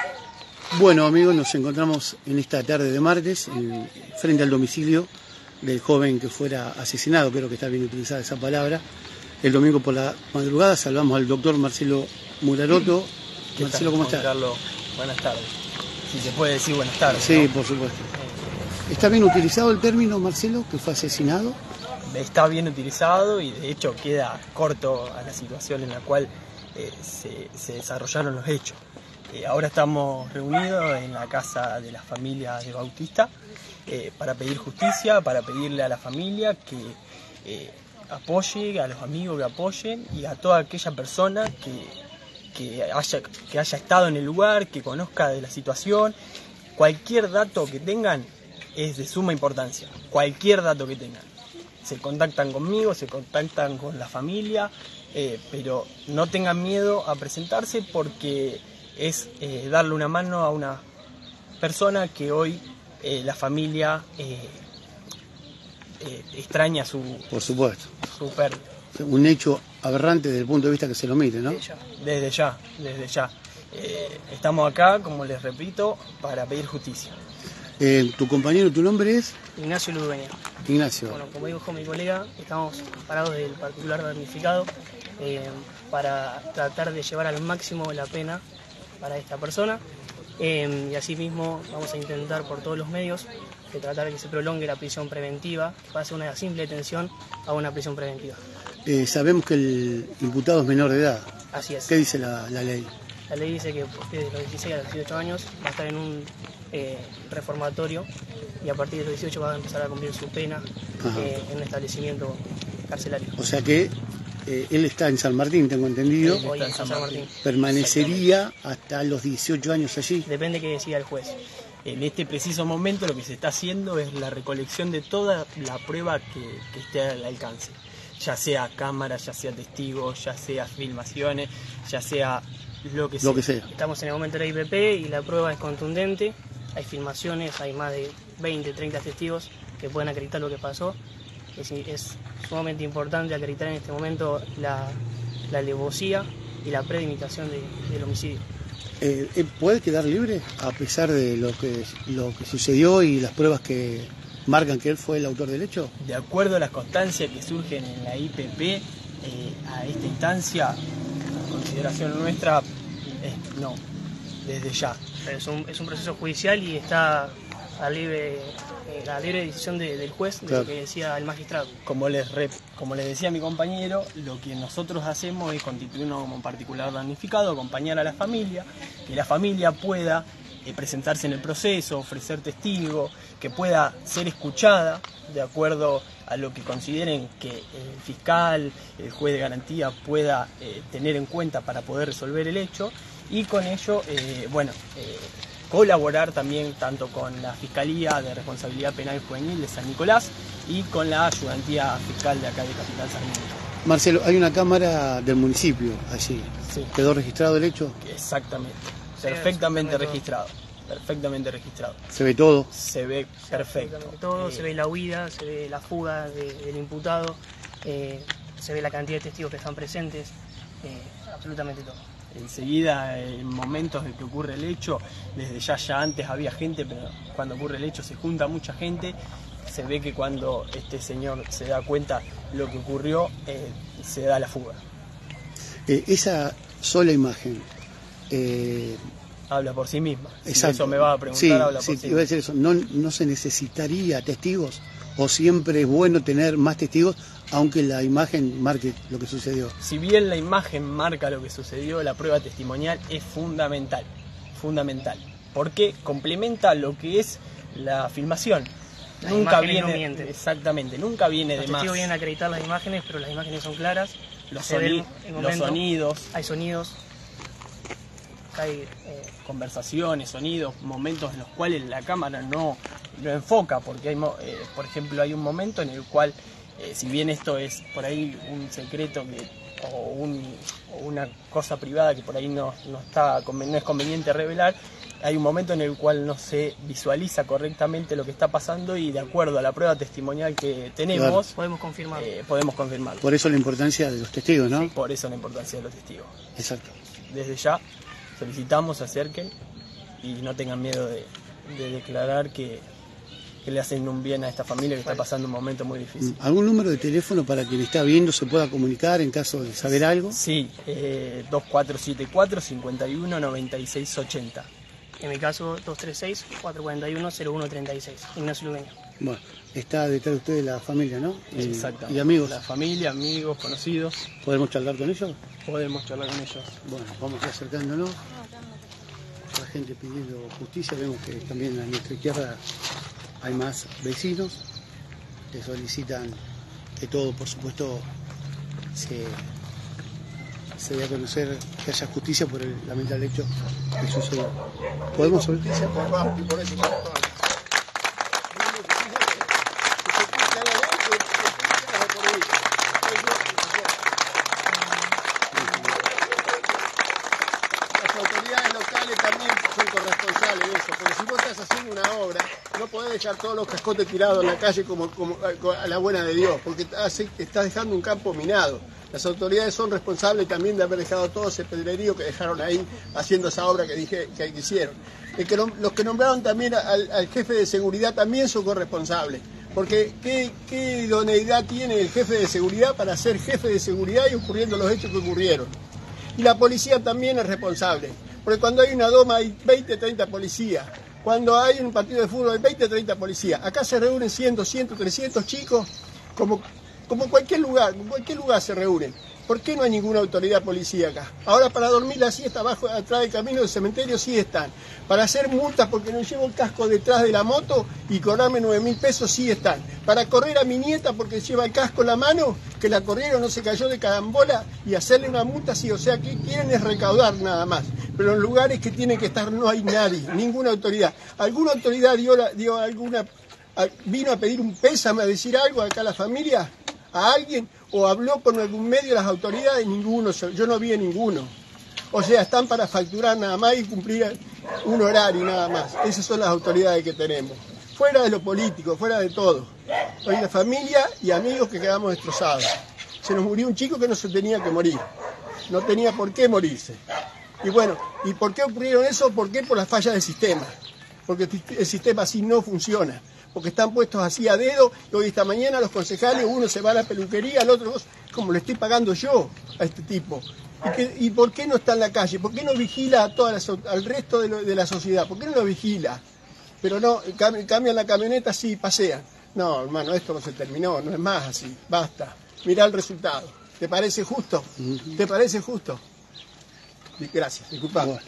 Bueno, amigos, nos encontramos en esta tarde de martes frente al domicilio del joven que fuera asesinado, creo que está bien utilizada esa palabra. El domingo por la madrugada salvamos al doctor Marcelo Muraroto. Marcelo, ¿cómo estás? Carlos, buenas tardes. Si se puede decir buenas tardes. Sí, ¿no? por supuesto. ¿Está bien utilizado el término, Marcelo, que fue asesinado? Está bien utilizado y de hecho queda corto a la situación en la cual se desarrollaron los hechos. Ahora estamos reunidos en la casa de la familia de Bautista para pedir justicia, para pedirle a la familia que apoye, a los amigos que apoyen y a toda aquella persona que haya estado en el lugar, que conozca de la situación. Cualquier dato que tengan es de suma importancia, cualquier dato que tengan. Se contactan conmigo, se contactan con la familia, pero no tengan miedo a presentarse porque es darle una mano a una persona que hoy la familia extraña Por supuesto. su pérdida. Un hecho aberrante desde el punto de vista que se lo mire, ¿no? Desde ya. Estamos acá, como les repito, para pedir justicia. ¿Tu compañero, tu nombre es? Ignacio Ludueña. Ignacio. Bueno, como dijo mi colega, estamos parados del particular damnificado para tratar de llevar al máximo la pena para esta persona y asimismo vamos a intentar por todos los medios de tratar de que se prolongue la prisión preventiva, que pase una simple detención a una prisión preventiva. Sabemos que el imputado es menor de edad. Así es. ¿Qué dice la ley? La ley dice que desde los 16 a los 18 años va a estar en un reformatorio y a partir de los 18 va a empezar a cumplir su pena en un establecimiento carcelario. O sea que él está en San Martín, tengo entendido. Hoy en San Martín. ¿Permanecería hasta los 18 años allí? Depende que decida el juez. En este preciso momento lo que se está haciendo es la recolección de toda la prueba que esté al alcance. Ya sea cámaras, ya sea testigos, ya sea filmaciones, ya sea lo que sea. Estamos en el momento de la IPP y la prueba es contundente. Hay filmaciones, hay más de 20, 30 testigos que pueden acreditar lo que pasó. Es sumamente importante acreditar en este momento la alevosía y la premeditación del homicidio. ¿Puede quedar libre a pesar de lo que sucedió y las pruebas que marcan que él fue el autor del hecho? De acuerdo a las constancias que surgen en la IPP, a esta instancia, la consideración nuestra es no, desde ya. Pero es un proceso judicial y está a la libre decisión del juez, de lo que decía el magistrado. Como les decía mi compañero, lo que nosotros hacemos es constituirnos como particular damnificado, acompañar a la familia, que la familia pueda presentarse en el proceso, ofrecer testigos, que pueda ser escuchada de acuerdo a lo que consideren que el fiscal, el juez de garantía pueda tener en cuenta para poder resolver el hecho y con ello, colaborar también tanto con la Fiscalía de Responsabilidad Penal Juvenil de San Nicolás y con la ayudantía fiscal de acá de Capital Sarmiento. Marcelo, hay una cámara del municipio allí. Sí. ¿Quedó registrado el hecho? Exactamente. Perfectamente registrado. Perfectamente registrado. ¿Se ve todo? Se ve perfecto. Todo, se ve la huida, se ve la fuga del imputado, se ve la cantidad de testigos que están presentes, absolutamente todo. Enseguida, en momentos en que ocurre el hecho, desde ya antes había gente, pero cuando ocurre el hecho se junta mucha gente. Se ve que cuando este señor se da cuenta lo que ocurrió, se da la fuga. Esa sola imagen habla por sí misma. Exacto. Si eso me va a preguntar, sí, habla por sí misma. Iba a decir eso. ¿No se necesitaría testigos? ¿O siempre es bueno tener más testigos, aunque la imagen marque lo que sucedió? Si bien la imagen marca lo que sucedió, la prueba testimonial es fundamental. Fundamental. Porque complementa lo que es la filmación. Nunca viene, no exactamente, nunca viene de más. Los testigos vienen a acreditar las imágenes, pero las imágenes son claras. Los sonidos. Hay sonidos. Hay conversaciones, sonidos, momentos en los cuales la cámara no enfoca, porque hay, por ejemplo, hay un momento en el cual, si bien esto es por ahí un secreto o una cosa privada que por ahí no es conveniente revelar, hay un momento en el cual no se visualiza correctamente lo que está pasando y de acuerdo a la prueba testimonial que tenemos, podemos confirmarlo. Podemos confirmarlo. Por eso la importancia de los testigos, ¿no? Sí, por eso la importancia de los testigos. Exacto. Desde ya solicitamos se acerquen y no tengan miedo de declarar que le hacen un bien a esta familia que está pasando un momento muy difícil. ¿Algún número de teléfono para quien está viendo se pueda comunicar en caso de saber algo? Sí, 2474-519680. En mi caso, 236-441-0136. Ignacio Lubeño. Bueno, está detrás de ustedes la familia, ¿no? Exactamente. ¿Y amigos? La familia, amigos, conocidos. ¿Podemos charlar con ellos? Podemos charlar con ellos. Bueno, vamos acercándonos. La gente pidiendo justicia. Vemos que también a nuestra izquierda hay más vecinos que solicitan que todo, por supuesto, se dé a conocer, que haya justicia por el lamentable hecho que sucedió. ¿Podemos hablar? Justicia por Bauti, por ese corazón. Las autoridades locales también son corresponsables de eso, porque si vos estás haciendo una obra, no podés dejar todos los cascotes tirados en la calle como a la buena de Dios, porque estás dejando un campo minado. Las autoridades son responsables también de haber dejado todo ese pedrerío que dejaron ahí haciendo esa obra que hicieron. Los que nombraron también al jefe de seguridad también son corresponsables, porque ¿qué idoneidad tiene el jefe de seguridad para ser jefe de seguridad y ocurriendo los hechos que ocurrieron? Y la policía también es responsable, porque cuando hay una doma hay 20, 30 policías. Cuando hay un partido de fútbol hay 20, 30 policías. Acá se reúnen 100, 200, 300 chicos, como en cualquier lugar se reúnen. ¿Por qué no hay ninguna autoridad policía acá? Ahora para dormir la siesta atrás del camino del cementerio sí están. Para hacer multas porque no llevo el casco detrás de la moto y cobrarme 9.000 pesos sí están. Para correr a mi nieta porque lleva el casco en la mano, que la corrieron, no se cayó de carambola y hacerle una multa sí. O sea, que quieren es recaudar nada más. Pero en lugares que tienen que estar no hay nadie, ninguna autoridad. ¿Alguna autoridad vino a pedir un pésame, a decir algo acá a la familia? ¿A alguien? ¿O habló con algún medio de las autoridades? Ninguno, yo no vi a ninguno. O sea, están para facturar nada más y cumplir un horario nada más. Esas son las autoridades que tenemos. Fuera de lo político, fuera de todo. Hay una familia y amigos que quedamos destrozados. Se nos murió un chico que no se tenía que morir. No tenía por qué morirse. Y bueno, ¿y por qué ocurrieron eso? ¿Por qué? Por las fallas del sistema. Porque el sistema así no funciona. Porque están puestos así a dedo, y hoy esta mañana los concejales, uno se va a la peluquería, el otro, como le estoy pagando yo a este tipo. ¿Y por qué no está en la calle? ¿Por qué no vigila al resto de la sociedad? ¿Por qué no lo vigila? Pero no, cambian la camioneta, sí, pasean. No, hermano, esto no se terminó, no es más así, basta. Mirá el resultado. ¿Te parece justo? ¿Te parece justo? Gracias, disculpa. Bueno.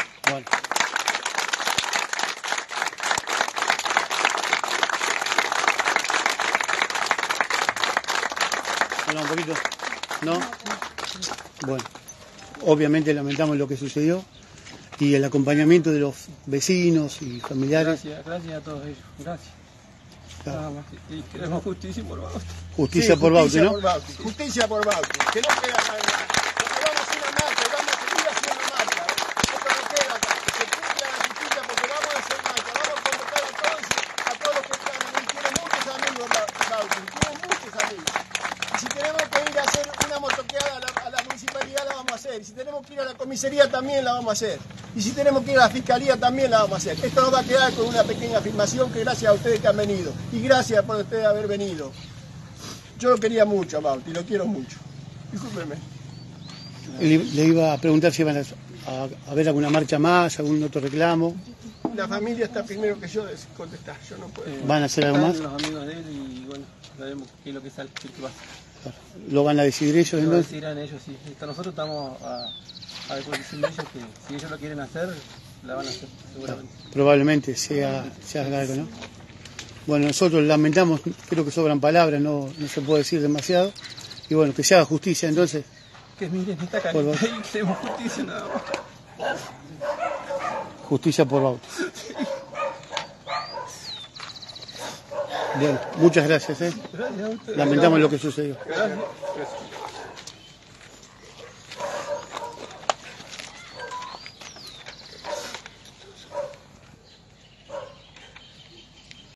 Habla un poquito. ¿No? Bueno, obviamente lamentamos lo que sucedió y el acompañamiento de los vecinos y familiares. Gracias a todos ellos. Gracias. Claro. Y queremos justicia por Bauti. Justicia por Bauti, ¿no? Justicia por Bauti. Que no queda más nada. Vamos a hacer una marcha, vamos a seguir haciendo marcha. Esto no queda acá. Que se cumpla la justicia porque vamos a hacer marcha. Vamos a convocar a todos los que están. Tienen muchos amigos Bauti. Tienen muchos amigos. Y si tenemos que ir a hacer una motoqueada a la municipalidad, la vamos a hacer. Y si tenemos que ir a la comisaría, también la vamos a hacer. Y si tenemos que ir a la fiscalía, también la vamos a hacer. Esto no va a quedar con una pequeña afirmación que gracias a ustedes que han venido. Y gracias por ustedes haber venido. Yo lo quería mucho a Bauti, lo quiero mucho. Discúlpeme. Le iba a preguntar si iban a ver alguna marcha más, algún otro reclamo. La familia está primero que yo de contestar. Yo no puedo. ¿Van a hacer algo más? Los amigos de él y bueno, veremos qué es lo que sale, qué pasa. ¿Lo van a decidir ellos Lo entonces? decidirán ellos, sí. Nosotros estamos a disposición de ellos que si ellos lo quieren hacer, la van a hacer, seguramente. Probablemente se haga algo, ¿no? Bueno, nosotros lamentamos, creo que sobran palabras, no se puede decir demasiado. Y bueno, que se haga justicia entonces. Que miren esta carita y queremos justicia nada más. Justicia por Bauti. Bueno, muchas gracias. Gracias a ustedes. Lamentamos lo que sucedió. Gracias.